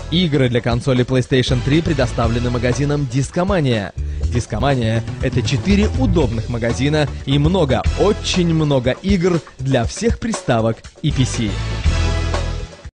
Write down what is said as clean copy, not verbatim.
Игры для консоли PlayStation 3 предоставлены магазином Discomania. Discomania — это 4 удобных магазина и много, очень много игр для всех приставок и PC.